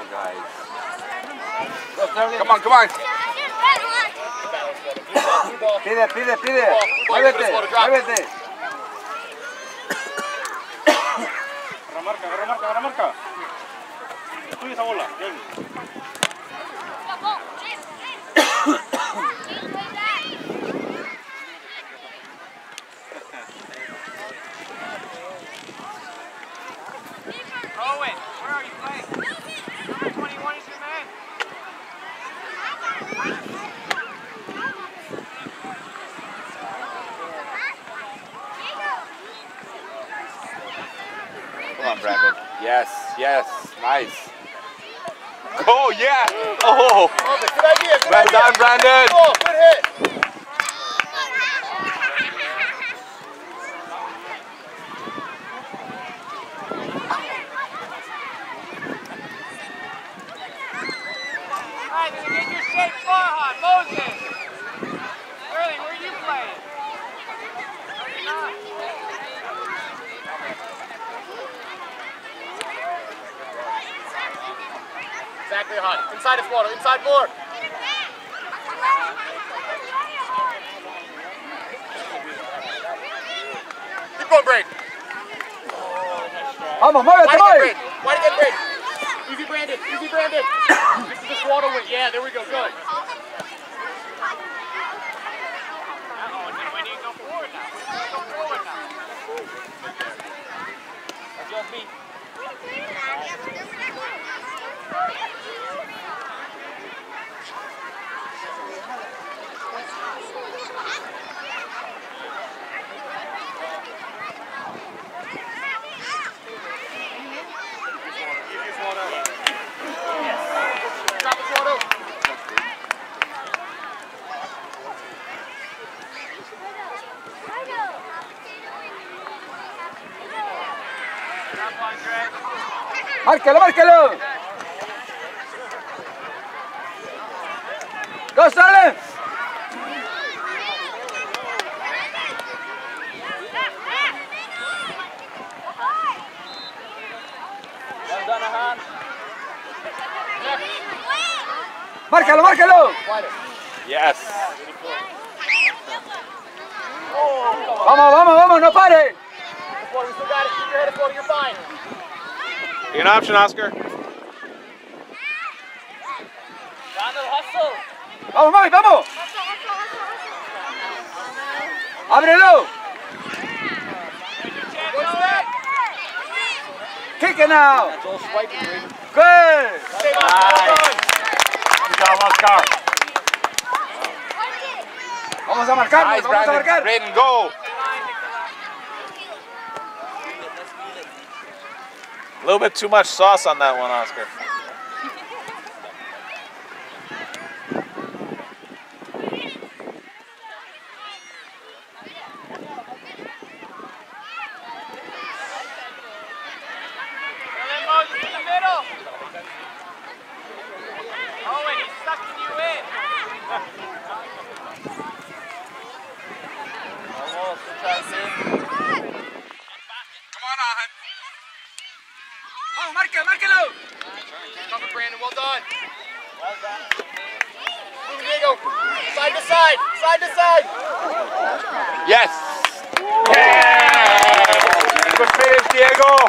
go, guys. Come on, come on. Pide, pide, pide. Muévete, muévete. Agarra marca, agarra marca, agarra marca. Es tuya esa bola. Bien. Owen, where are you playing? Number 21 is your man. Come on, Brandon. Yes, yes, nice. Go, yeah. Oh, Good idea, good well idea. done, Brandon. Oh, good hit. All right, then get your shape, Farhan, Moses. Early, where are you playing? No, you're not. Exactly, hot. Inside is water, inside more. Keep going, Braid. Vamos, muévete, Wide again, voy. Braid. Wide again, Braid. Easy, Brandon. Easy, Brandon. This is this water win. Yeah, there we go. Good. When you go forward now. Go forward now. That's your feet. Drop this water. Drop one, Greg. Márquelo, márquelo. Go, Sterling. Well done, Ahan. Márquelo, márquelo. Yes. Vamos, vamos, vamos, no pare. Water, we still got it. Keep your head up, water. You're fine. An option, Oscar. Donald, hustle. Vamos, Mike, vamos. Ábrelo. Good step. Kick it now. That's all swiping, Greg. Good. Stay on. Well done. Good job, Oscar. Vamos a marcar, Nice, vamos a Brandon. marcar. Brandon, go. A little bit too much sauce on that one, Oscar. Then Moses in the middle. Owen, he's sucking you in. Almost. Good try, Sid. Come on, Ahan. Vamos, marca, márquelo. Cover, Brandon. Well done. Well done. Move, Diego. Side to side. Side to side. Yes. Yeah. Good finish, Diego.